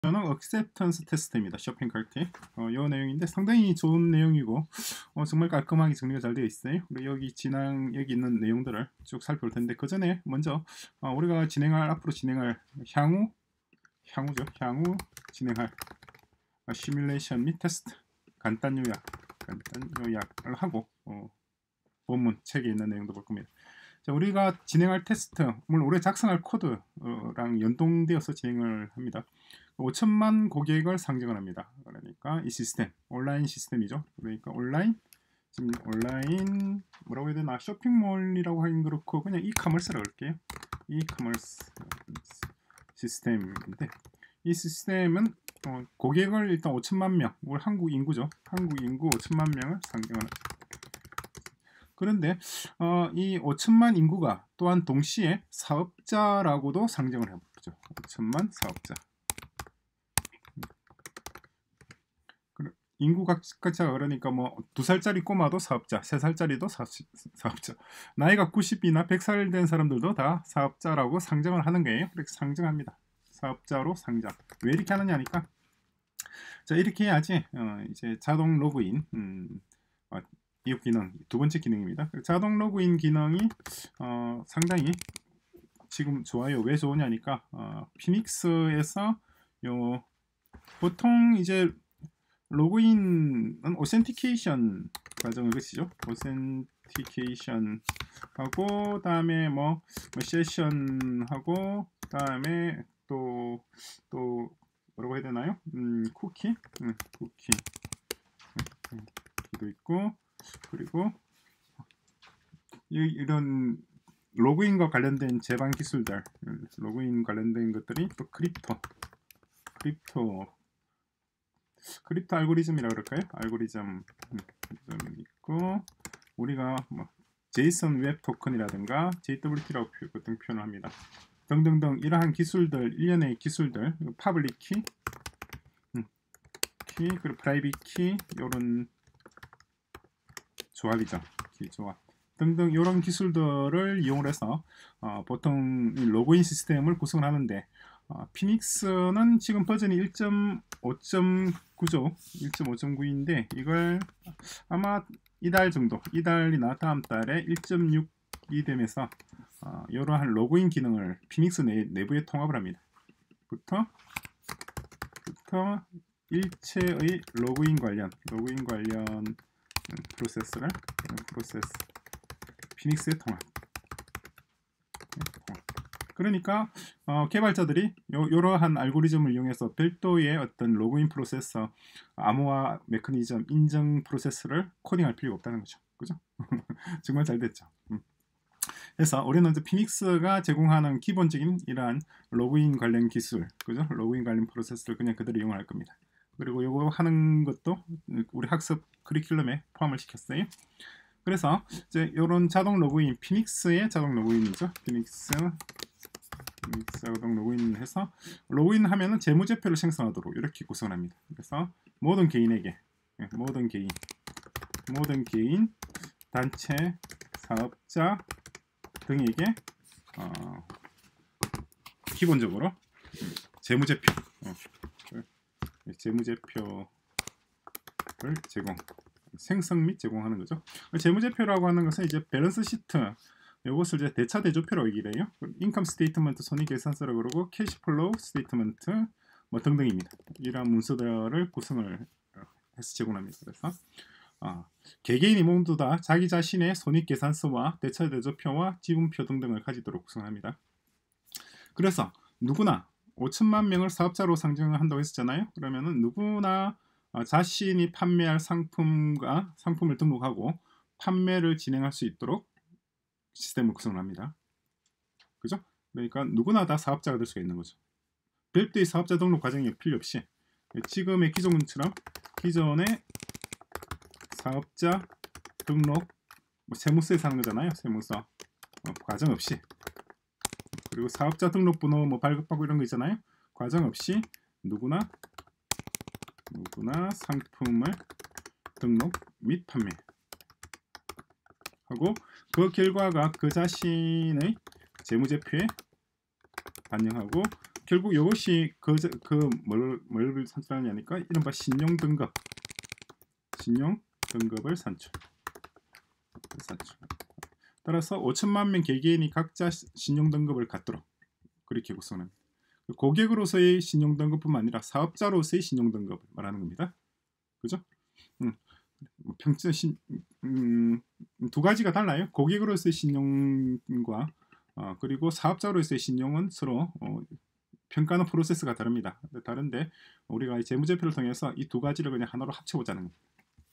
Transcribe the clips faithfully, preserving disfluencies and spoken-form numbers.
저는 acceptance 테스트입니다. 쇼핑 카트. 어, 이 내용인데 상당히 좋은 내용이고 어, 정말 깔끔하게 정리가 잘 되어 있어요. 우리 여기 진행 여기 있는 내용들을 쭉 살펴볼 텐데 그 전에 먼저 어, 우리가 진행할 앞으로 진행할 향후 향후죠. 향후 진행할 어, 시뮬레이션 및 테스트 간단 요약 간단 요약을 하고 어, 본문 책에 있는 내용도 볼 겁니다. 자, 우리가 진행할 테스트, 물론 우리가 작성할 코드랑 연동되어서 진행을 합니다. 오천만 고객을 상징을 합니다. 그러니까 이 시스템, 온라인 시스템이죠. 그러니까 온라인, 지금 온라인 뭐라고 해야 되나, 쇼핑몰이라고 하긴 그렇고 그냥 이커머스라고 할게요. 이커머스 시스템인데 이 시스템은 어, 고객을 일단 오천만 명, 우리 한국 인구죠. 한국 인구 오천만 명을 상징하는. 그런데 어, 이 오천만 인구가 또한 동시에 사업자라고도 상징을 해보죠. 오천만 사업자. 인구 가치가 그러니까 뭐 두 살짜리 꼬마도 사업자, 세 살짜리도 사, 사업자. 나이가 구십이나 백 살 된 사람들도 다 사업자라고 상정을 하는 거예요. 그렇게 상정합니다. 사업자로 상정. 왜 이렇게 하느냐니까. 자, 이렇게 해야지 어, 이제 자동 로그인. 음, 어, 이 기능 두 번째 기능입니다. 자동 로그인 기능이 어, 상당히 지금 좋아요. 왜 좋으냐니까 어, 피닉스에서 요 보통 이제 로그인은 오센티케이션 과정을 거치죠. 오센티케이션 하고 다음에 뭐, 뭐 세션 하고 다음에 또 또 뭐라고 해야 되나요? 음, 쿠키, 음, 쿠키 도 있고 그리고 이, 이런 로그인과 관련된 제반 기술들, 로그인 관련된 것들이 또 크립토, 크립토 크립토 알고리즘이라고 그럴까요? 알고리즘 좀 있고 우리가 뭐 제이슨 웹 토큰이라든가 제이더블유티라고 보통 표현을 합니다. 등등등 이러한 기술들, 일련의 기술들, 파블릭 키, 음, 키 그리고 프라이빗 키 이런 조합이죠. 키 조합 등등 이런 기술들을 이용해서 어, 보통 로그인 시스템을 구성을 하는데 어, 피닉스는 지금 버전이 일 점 오 점 구죠. 일 점 오 점 구인데 이걸 아마 이달 정도, 이달이나 다음 달에 일 점 육이 되면서 어, 이러한 로그인 기능을 피닉스 내, 내부에 통합을 합니다. 부터 부터 일체의 로그인 관련 로그인 관련 프로세스를 프로세스 피닉스의 통합. 그러니까 어, 개발자들이 요, 이러한 알고리즘을 이용해서 별도의 어떤 로그인 프로세서, 암호화 메커니즘, 인증 프로세스를 코딩할 필요가 없다는 거죠. 그죠? 정말 잘 됐죠. 음. 그래서 우리는 이제 피닉스가 제공하는 기본적인 이러한 로그인 관련 기술, 그죠? 로그인 관련 프로세스를 그냥 그대로 이용할 겁니다. 그리고 이거 하는 것도 우리 학습 커리큘럼에 포함을 시켰어요. 그래서 이제 이런 자동 로그인, 피닉스의 자동 로그인이죠. 피닉스 피닉스 자동 로그인해서 로그인하면은 재무제표를 생성하도록 이렇게 구성합니다. 그래서 모든 개인에게, 모든 개인, 모든 개인, 단체, 사업자 등에게 어, 기본적으로 재무제표, 어, 재무제표를 제공. 생성 및 제공하는 거죠. 재무제표라고 하는 것은 이제 밸런스 시트, 이것을 이제 대차 대조표라고 얘기를 해요. 인컴 스테이트먼트 손익계산서라고 그러고 캐시플로우 스테이트먼트 뭐 등등입니다. 이러한 문서들을 구성을 해서 제공합니다. 그래서 어, 개개인이 모두 다 자기 자신의 손익계산서와 대차 대조표와 지분표 등등을 가지도록 구성합니다. 그래서 누구나 오천만 명을 사업자로 상정을 한다고 했었잖아요. 그러면은 누구나 어, 자신이 판매할 상품과 상품을 등록하고 판매를 진행할 수 있도록 시스템을 구성을 합니다. 그죠? 그러니까 누구나 다 사업자가 될 수가 있는 거죠. 별도의 사업자 등록 과정이 필요 없이 지금의 기존처럼 기존의 사업자 등록 뭐 세무서에서 하는 거잖아요. 세무서 어, 과정 없이, 그리고 사업자 등록번호 뭐 발급받고 이런 거 있잖아요. 과정 없이 누구나 누구나 상품을 등록 및 판매하고 그 결과가 그 자신의 재무제표에 반영하고 결국 이것이 그뭘 뭘 산출하냐니까 이른바 신용 등급, 신용 등급을 산출. 산출. 따라서 오천만 명 개개인이 각자 신용 등급을 갖도록 그렇게 구성합니다. 고객으로서의 신용 등급뿐만 아니라 사업자로서의 신용 등급을 말하는 겁니다. 그죠? 음, 평점 신, 음, 두 가지가 달라요. 고객으로서의 신용과 어, 그리고 사업자로서의 신용은 서로 어, 평가하는 프로세스가 다릅니다. 다른데 우리가 재무제표를 통해서 이 두 가지를 그냥 하나로 합쳐보자는 겁니다.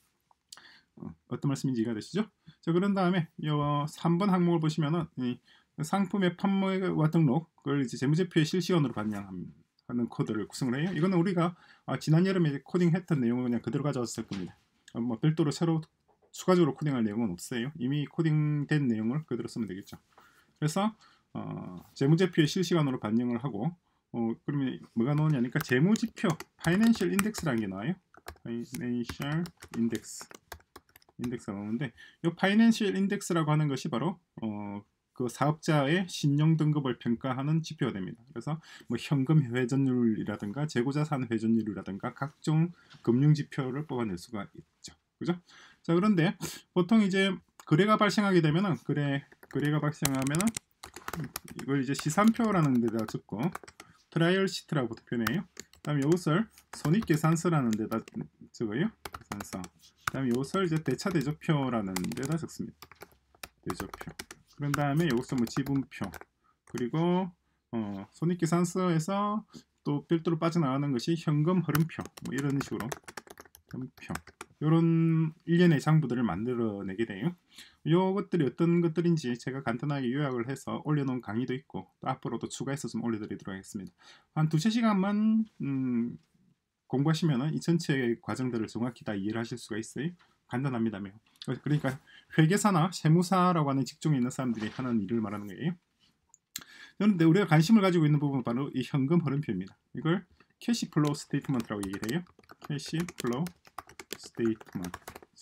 어, 어떤 말씀인지 이해가 되시죠? 자, 그런 다음에 이 삼 번 항목을 보시면은 이 상품의 판매와 등록을 이제 재무제표에 실시간으로 반영하는 코드를 구성을 해요. 이거는 우리가 아, 지난 여름에 코딩했던 내용을 그냥 그대로 가져왔을 겁니다. 어, 뭐 별도로 새로 추가적으로 코딩할 내용은 없어요. 이미 코딩된 내용을 그대로 쓰면 되겠죠. 그래서 어, 재무제표에 실시간으로 반영을 하고 어, 그러면 뭐가 나오냐니까 재무지표 파이낸셜 인덱스라는 게 나와요. 파이낸셜 인덱스 인덱스가 나오는데 이 파이낸셜 인덱스라고 하는 것이 바로 어, 그 사업자의 신용 등급을 평가하는 지표가 됩니다. 그래서 뭐 현금 회전율이라든가 재고자산 회전율이라든가 각종 금융 지표를 뽑아낼 수가 있죠. 그죠? 자, 그런데 보통 이제 거래가 발생하게 되면은 거래 거래가 발생하면은 이걸 이제 시산표라는 데다 적고 트라이얼 시트라고 표현해요. 그다음에 이것을 손익계산서라는 데다 적어요. 계산서. 그다음에 이것을 이제 대차 대조표라는 데다 적습니다. 대조표. 그런 다음에 이것을 뭐 지분표. 그리고 어, 손익계산서에서 또 별도로 빠져나가는 것이 현금 흐름표. 뭐 이런 식으로 현표. 이런 일련의 장부들을 만들어내게 돼요. 이것들이 어떤 것들인지 제가 간단하게 요약을 해서 올려놓은 강의도 있고 또 앞으로도 추가해서 좀 올려드리도록 하겠습니다. 한 두세 시간만 음, 공부하시면 이 전체 과정들을 정확히 다 이해를 하실 수가 있어요. 간단합니다. 그러니까 회계사나 세무사라고 하는 직종에 있는 사람들이 하는 일을 말하는 거예요. 그런데 우리가 관심을 가지고 있는 부분은 바로 이 현금 흐름표입니다. 이걸 캐시 플로우 스테이트먼트라고 얘기를 해요. 캐시 플로우 스테이트먼트라고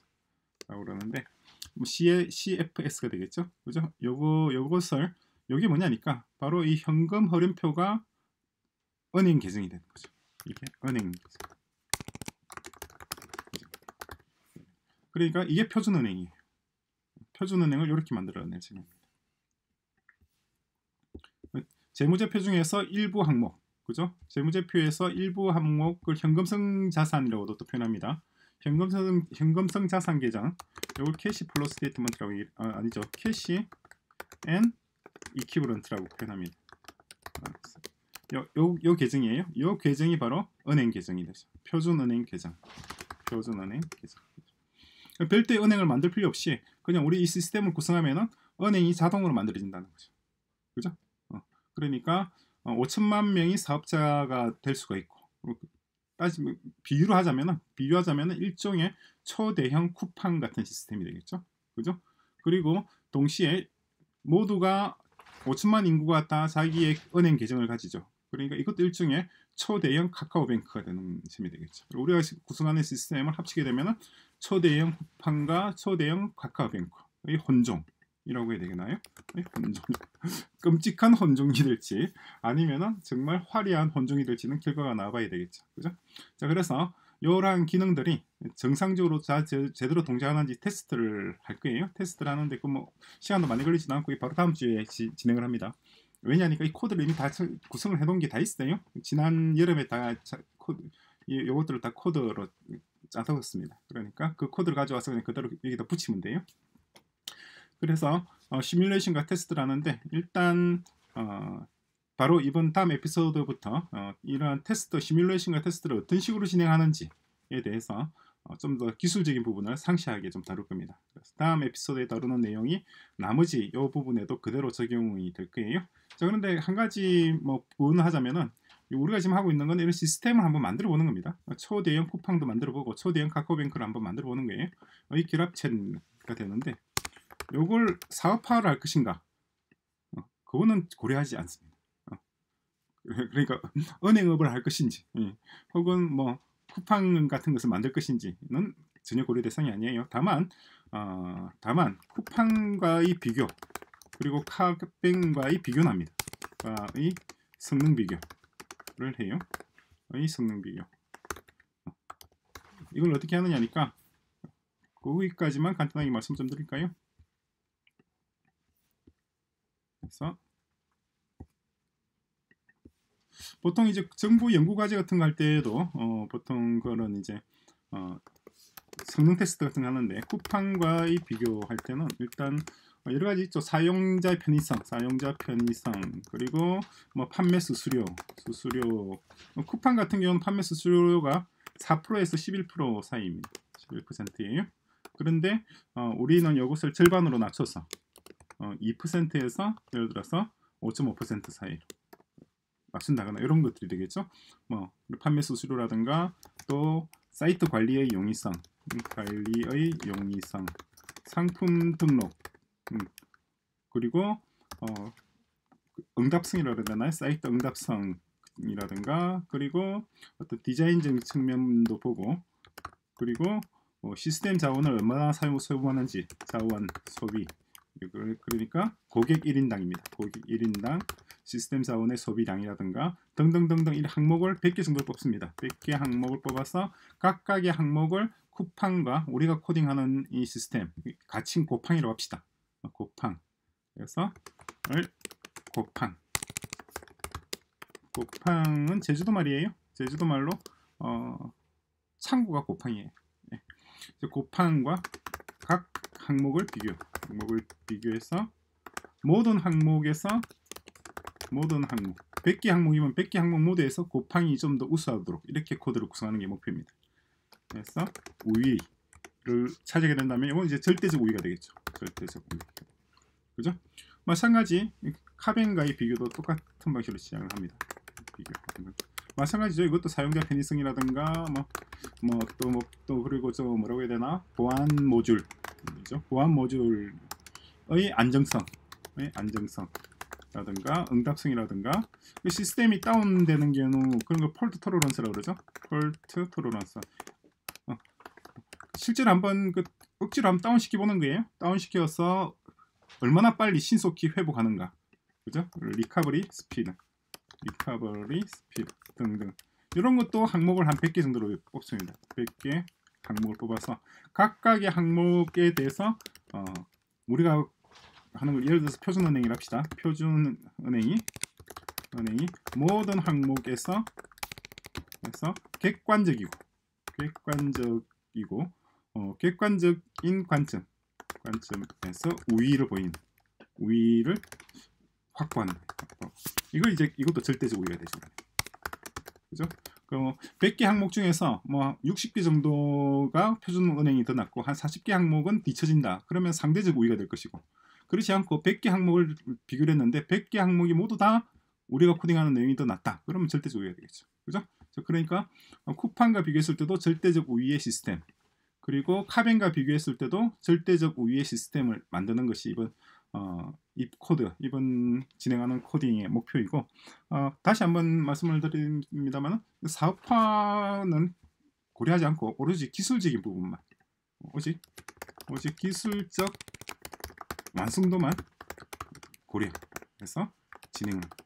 그러는데 뭐 씨에프에스가 되겠죠. 그죠? 요거 요것을 요게 뭐냐니까 바로 이 현금 흐름표가 은행 계정이 되는 거죠. 이게 은행 계정. 그러니까 이게 표준은행이에요. 표준은행을 이렇게 만들어낼 생각입니다. 재무제표 중에서 일부 항목, 그죠? 재무제표에서 일부 항목을 현금성 자산이라고도 또 표현합니다. 현금성 현금성 자산 계정, 이걸 캐시 플로우 스테이트먼트라고 얘기, 아, 아니죠, 캐시 앤 이퀴벌런트라고 표현합니다. 요, 요, 요 계정이에요. 요 계정이 바로 은행 계정이 되죠. 표준은행 계정, 표준은행 계정. 별도의 은행을 만들 필요 없이 그냥 우리 이 시스템을 구성하면은 은행이 자동으로 만들어진다는 거죠. 그죠? 어, 그러니까 어, 오천만 명이 사업자가 될 수가 있고, 따지면 비유로 하자면은 비유하자면은 일종의 초대형 쿠팡 같은 시스템이 되겠죠. 그죠? 그리고 동시에 모두가 오천만 인구가 다 자기의 은행 계정을 가지죠. 그러니까 이것도 일종의 초대형 카카오뱅크가 되는 셈이 되겠죠. 우리가 구성하는 시스템을 합치게 되면은 초대형 쿠팡과 초대형 카카오뱅크의 혼종이라고 해야 되나요? 혼종. 끔찍한 혼종이 될지 아니면은 정말 화려한 혼종이 될지는 결과가 나와봐야 되겠죠. 그죠? 자, 그래서 이러한 기능들이 정상적으로 자, 제, 제대로 동작하는지 테스트를 할 거예요. 테스트를 하는데 그 뭐 시간도 많이 걸리지도 않고 바로 다음 주에 지, 진행을 합니다. 왜냐하니까 이 코드를 이미 다 구성을 해놓은 게 다 있어요. 지난 여름에 다 코드, 이, 요것들을 다 코드로 짜놓았습니다. 그러니까 그 코드를 가져와서 그냥 그대로 여기다 붙이면 돼요. 그래서 어, 시뮬레이션과 테스트를 하는데 일단 어, 바로 이번 다음 에피소드부터 어, 이러한 테스트, 시뮬레이션과 테스트를 어떤 식으로 진행하는지에 대해서 어, 좀 더 기술적인 부분을 상세하게 좀 다룰 겁니다. 그래서 다음 에피소드에 다루는 내용이 나머지 이 부분에도 그대로 적용이 될 거예요. 자, 그런데 한 가지 뭐 부분을 하자면은 우리가 지금 하고 있는 건 이런 시스템을 한번 만들어 보는 겁니다. 초대형 쿠팡도 만들어 보고 초대형 카카오뱅크를 한번 만들어 보는 거예요. 이 결합체가 되는데 이걸 사업화를 할 것인가? 어, 그거는 고려하지 않습니다. 어, 그러니까 은행업을 할 것인지, 예, 혹은 뭐 쿠팡 같은 것을 만들 것인지는 전혀 고려 대상이 아니에요. 다만, 어, 다만 쿠팡과의 비교 그리고 카뱅과의 비교는 합니다. 이 성능 비교. 해요. 이 성능 비교. 이걸 어떻게 하느냐니까 거기까지만 간단하게 말씀 좀 드릴까요? 그래서 보통 이제 정부 연구 과제 같은 거 할 때에도 어, 보통 그런 이제 어, 성능 테스트 같은 거 하는데 쿠팡과의 비교할 때는 일단 여러 가지 있죠. 사용자 편의성, 사용자 편의성, 그리고 뭐 판매 수수료, 수수료. 쿠팡 같은 경우는 판매 수수료가 사 퍼센트에서 십일 퍼센트 사이입니다. 십일 퍼센트예요. 그런데 어, 우리는 이것을 절반으로 낮춰서 어, 이 퍼센트에서 예를 들어서 오 점 오 퍼센트 사이로 맞춘다거나 이런 것들이 되겠죠. 뭐 판매 수수료라든가 또 사이트 관리의 용이성, 관리의 용이성, 상품 등록, 음, 그리고 어, 응답성이라고 해야 되나요? 사이트 응답성이라든가, 그리고 어떤 디자인적인 측면도 보고, 그리고 어, 시스템 자원을 얼마나 사용 소비하는지 자원 소비. 그러니까 고객 일 인당입니다. 고객 일 인당 시스템 자원의 소비량이라든가 등등등등 이 항목을 백 개 정도 뽑습니다. 백 개 항목을 뽑아서 각각의 항목을 쿠팡과 우리가 코딩하는 이 시스템 같이 곱팡이라고 합시다. 곱팡. 그래서 곱팡. 곱팡은 제주도 말이에요. 제주도 말로 어, 창고가 곱팡이에요. 네. 곱팡과 각 항목을 비교. 항목을 비교해서 모든 항목에서 모든 항목 백 개 항목이면 백 개 항목 모두에서 곱팡이 좀 더 우수하도록 이렇게 코드를 구성하는 게 목표입니다. 그래서 우위를 찾게 된다면 이건 이제 절대적 우위가 되겠죠. 절대적 우위. 그죠? 마찬가지 카벤과의 비교도 똑같은 방식으로 시작을 합니다. 비교. 마찬가지죠. 이것도 사용자 편의성이라든가 뭐 뭐 또 뭐 또 그리고 저 뭐라고 해야 되나 보안 모듈, 그죠? 보안 모듈의 안정성의 안정성라든가 응답성이라든가 시스템이 다운되는 경우 그런 거 폴트 토러런스라고 그러죠. 폴트 토러런스. 어. 실제로 한번 그 억지로 한번 다운시켜 보는 거예요. 다운시켜서 얼마나 빨리 신속히 회복하는가, 그죠? 리커버리 스피드, 리커버리 스피드 등등 이런 것도 항목을 한 백 개 정도로 뽑습니다. 백 개 항목을 뽑아서 각각의 항목에 대해서 어, 우리가 하는 걸 예를 들어서 표준은행이라 합시다. 표준은행이 은행이 모든 항목에서 그래서 객관적이고 객관적이고 어, 객관적인 관점 관점에서 우위를 보이는 우위를 확보하는 거예요. 이걸 이제 이것도 절대적 우위가 되죠. 그죠? 그 백 개 항목 중에서 뭐 육십 개 정도가 표준은행이 더 낫고 한 사십 개 항목은 뒤처진다. 그러면 상대적 우위가 될 것이고, 그렇지 않고 백 개 항목을 비교를 했는데 백 개 항목이 모두 다 우리가 코딩하는 내용이 더 낫다. 그러면 절대적 우위가 되겠죠. 그죠? 그러니까 쿠팡과 비교했을 때도 절대적 우위의 시스템, 그리고 카벤과 비교했을 때도 절대적 우위의 시스템을 만드는 것이 이번 어, 이 코드, 이번 진행하는 코딩의 목표이고, 어, 다시 한번 말씀을 드립니다만 사업화는 고려하지 않고 오로지 기술적인 부분만, 오직 오직 기술적 완성도만 고려해서 진행을